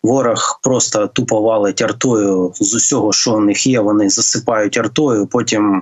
ворог просто тупо валить артою з усього, що у них є, вони засипають артою, потім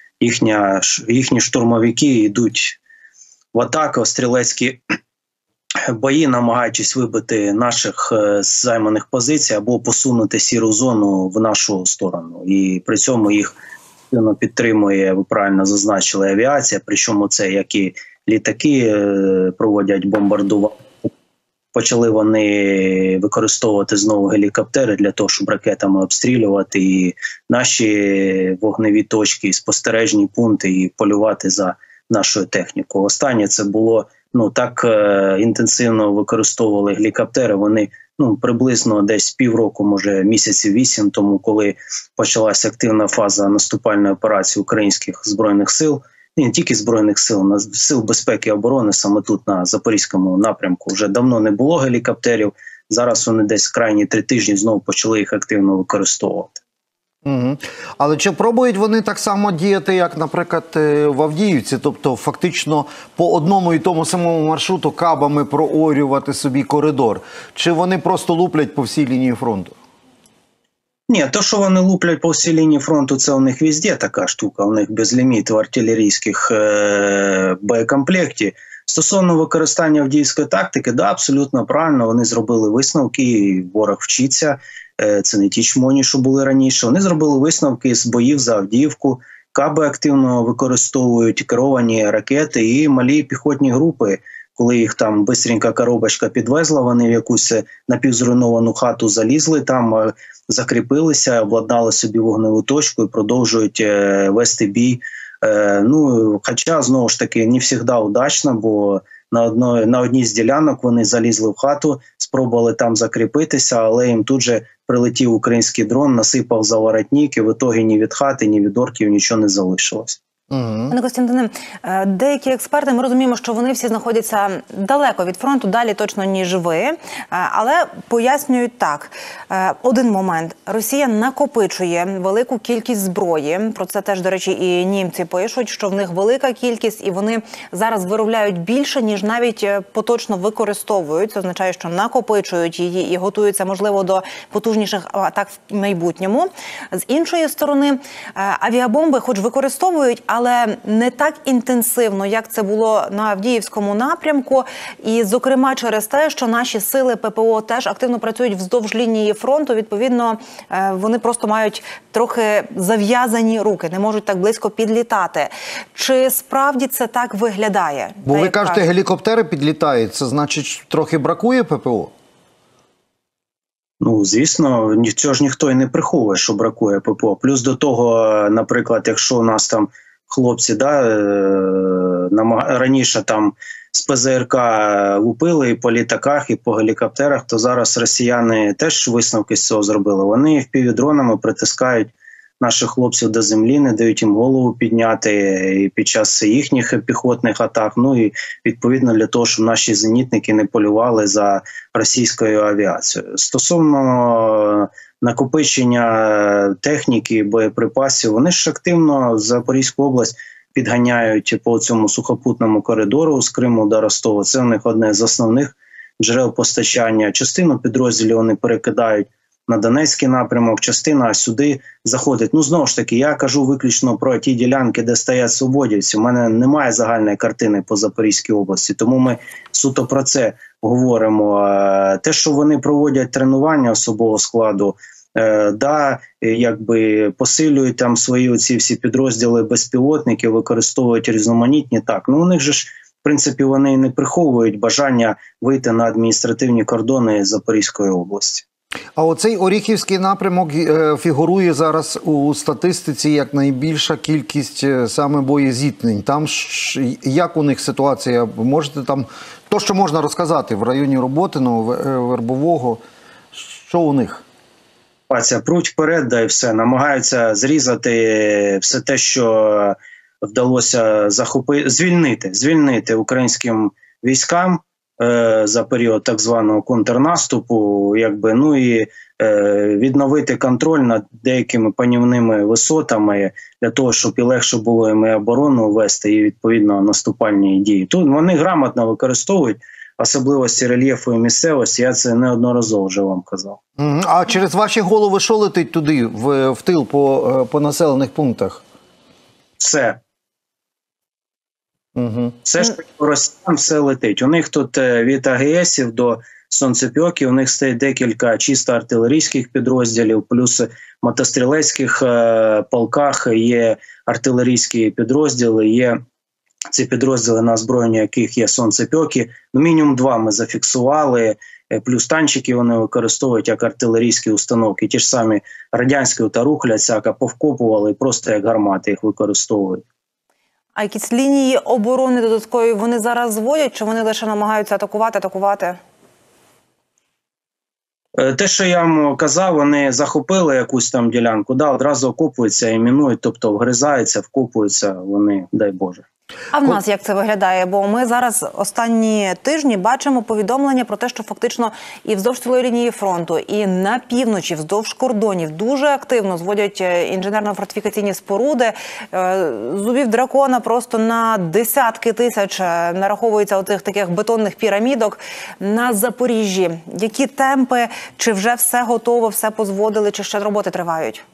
їхні штурмовики йдуть в атаку, стрілецькі бої, намагаючись вибити наших займаних позицій або посунути сіру зону в нашу сторону. І при цьому їх підтримує, ви правильно зазначили, авіація, причому це як і літаки проводять бомбардування. Почали вони використовувати знову гелікоптери для того, щоб ракетами обстрілювати і наші вогневі точки, і спостережні пункти, і полювати за нашою технікою. Останнє це було, так інтенсивно використовували гелікоптери, вони приблизно десь півроку, може місяців 8 тому, коли почалася активна фаза наступальної операції українських Збройних сил, не тільки Збройних сил, сил безпеки і оборони, саме тут на Запорізькому напрямку. Вже давно не було гелікоптерів, зараз вони десь крайні 3 тижні знову почали їх активно використовувати. Угу. Але чи пробують вони так само діяти, як, наприклад, в Авдіївці? Тобто фактично по одному і тому самому маршруту кабами проорювати собі коридор? Чи вони просто луплять по всій лінії фронту? Ні, то, що вони луплять по всій лінії фронту, це у них везде така штука, у них безліміт в артилерійських боєкомплектів. Стосовно використання авдіївської тактики, да, абсолютно правильно, вони зробили висновки, і ворог вчиться, це не ті чмоні, що були раніше. Вони зробили висновки з боїв за Авдіївку, каби активно використовують, керовані ракети і малі піхотні групи. Коли їх там бистренька коробочка підвезла, вони в якусь напівзруйновану хату залізли, там закріпилися, обладнали собі вогневу точку і продовжують вести бій. Хоча, знову ж таки, не завжди удачно, бо на одній з ділянок вони залізли в хату, спробували там закріпитися, але їм тут же прилетів український дрон, насипав за воротник, і в ітогі ні від хати, ні від орків нічого не залишилось. Пане Костянтине, деякі експерти, ми розуміємо, що вони всі знаходяться далеко від фронту, далі точно ніж ви, але пояснюють так. Один момент. Росія накопичує велику кількість зброї, про це теж, до речі, і німці пишуть, що в них велика кількість і вони зараз виробляють більше, ніж навіть поточно використовують. Це означає, що накопичують її і готуються, можливо, до потужніших атак в майбутньому. З іншої сторони, авіабомби хоч використовують, але не так інтенсивно, як це було на Авдіївському напрямку. І, зокрема, через те, що наші сили ППО теж активно працюють вздовж лінії фронту, відповідно, вони просто мають трохи зав'язані руки, не можуть так близько підлітати. Чи справді це так виглядає? Бо ви кажете, гелікоптери підлітають, це значить трохи бракує ППО? Звісно, цього ж ніхто і не приховує, що бракує ППО. Плюс до того, наприклад, якщо у нас там хлопці раніше там з ПЗРК лупили і по літаках, і по гелікоптерах, то зараз росіяни теж висновки з цього зробили. Вони впівдронами притискають наших хлопців до землі, не дають їм голову підняти і під час їхніх піхотних атак. І відповідно для того, щоб наші зенітники не полювали за російською авіацією. Стосовно накопичення техніки, боєприпасів, вони ж активно Запорізьку область підганяють по цьому сухопутному коридору з Криму до Ростова. Це у них одне з основних джерел постачання. Частину підрозділів вони перекидають на Донецький напрямок, частина сюди заходить. Знову ж таки, я кажу виключно про ті ділянки, де стоять свободівці. У мене немає загальної картини по Запорізькій області, тому ми суто про це говоримо. Те, що вони проводять тренування особового складу, посилюють там свої оці всі підрозділи безпілотників, використовують різноманітні, так. У них же ж, в принципі, вони не приховують бажання вийти на адміністративні кордони Запорізької області. А оцей Оріхівський напрямок фігурує зараз у статистиці як найбільша кількість саме боєзіткнень. Там як у них ситуація? Можете там, то, що можна розказати в районі Роботиного, Вербового, що у них? Пруть вперед, да і все. Намагаються зрізати все те, що вдалося звільнити українським військам за період так званого контрнаступу, і відновити контроль над деякими панівними висотами для того, щоб і легше було їм і оборону вести, і відповідно наступальні дії. Тут вони грамотно використовують особливості рельєфу і місцевості, я це неодноразово вже вам казав. А через ваші голови що летить туди, в тил по населених пунктах? Все. Все ж росіян все летить. У них тут від АГСів до сонцепьоків, у них стоїть декілька чисто артилерійських підрозділів, плюс в мотострілецьких полках є артилерійські підрозділи, є ці підрозділи, на озброєнні яких є сонцепьоки. Мінімум 2 ми зафіксували, плюс танчики вони використовують як артилерійські установки. Ті ж самі радянські та всяка повкопували, просто як гармати їх використовують. А якісь лінії оборони додаткові вони зараз зводять, чи вони лише намагаються атакувати? Те, що я вам казав, вони захопили якусь там ділянку, одразу окопуються і мінують, тобто вгризаються, вкопуються вони, дай Боже. А в нас як це виглядає? Бо ми зараз останні тижні бачимо повідомлення про те, що фактично і вздовж цілої лінії фронту, і на півночі, вздовж кордонів дуже активно зводять інженерно-фортифікаційні споруди. Зубів дракона просто на десятки тисяч нараховується оцих таких бетонних пірамідок на Запоріжжі. Які темпи? Чи вже все готово, все позводили, чи ще роботи тривають?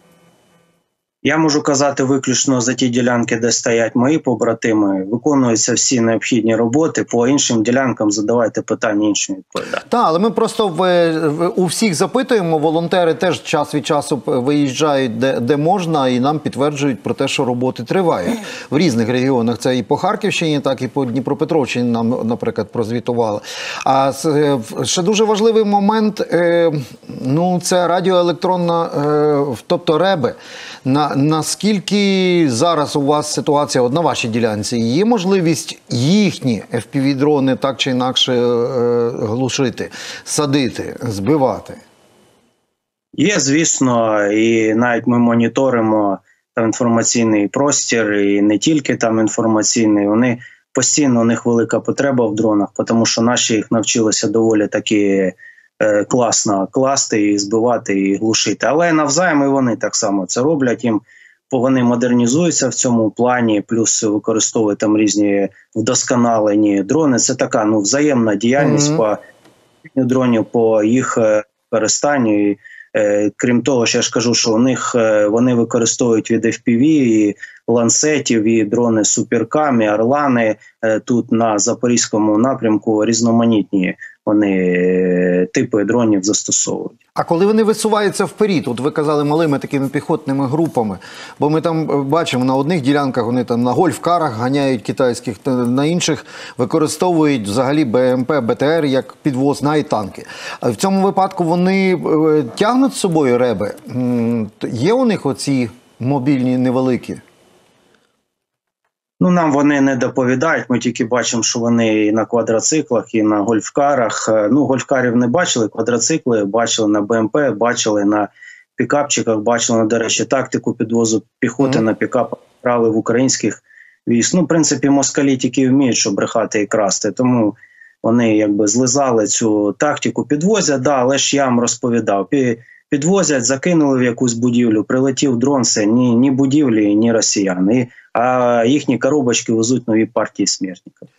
Я можу казати виключно за ті ділянки, де стоять мої побратими. Виконуються всі необхідні роботи. По іншим ділянкам задавайте питання, іншим відповідати. Так, але ми просто у всіх запитуємо. Волонтери теж час від часу виїжджають де можна і нам підтверджують про те, що роботи тривають. В різних регіонах. Це і по Харківщині, так і по Дніпропетровщині нам, наприклад, прозвітували. А ще дуже важливий момент, це радіоелектронна, тобто реби. Наскільки зараз у вас ситуація на вашій ділянці? Є можливість їхні FPV-дрони так чи інакше глушити, садити, збивати? Є, звісно, і навіть ми моніторимо там інформаційний простір, і не тільки там інформаційний. Вони постійно, у них велика потреба в дронах, тому що наші їх навчилися доволі таки класно класти, і збивати, і глушити. Але навзаєм і вони так само це роблять. Їм вони модернізуються в цьому плані, плюс використовують там різні вдосконалені дрони. Це така взаємна діяльність по дронів, по їх використанню. Крім того, ще я ж кажу, що у них вони використовують від FPV, і ланцетів, і дрони Суперкам, і Орлани. Тут на Запорізькому напрямку різноманітні вони типи дронів застосовують. А коли вони висуваються вперед, от ви казали малими такими піхотними групами, бо ми там бачимо, на одних ділянках вони там на гольф-карах ганяють китайських, на інших використовують взагалі БМП, БТР як підвоз, навіть танки. А в цьому випадку вони тягнуть з собою реби? Є у них оці мобільні невеликі? Нам вони не доповідають, ми тільки бачимо, що вони і на квадроциклах, і на гольфкарах. Гольфкарів не бачили, квадроцикли бачили на БМП, бачили на пікапчиках, бачили, до речі, тактику підвозу піхоти на пікапах брали в українських військ. В принципі, москалі тільки вміють, що брехати і красти, тому вони злизали цю тактику, підвозять, але ж я вам розповідав, підвозять, закинули в якусь будівлю, прилетів дрон, це ні будівлі, ні росіяни. А їхні коробочки везуть нові партії смертників.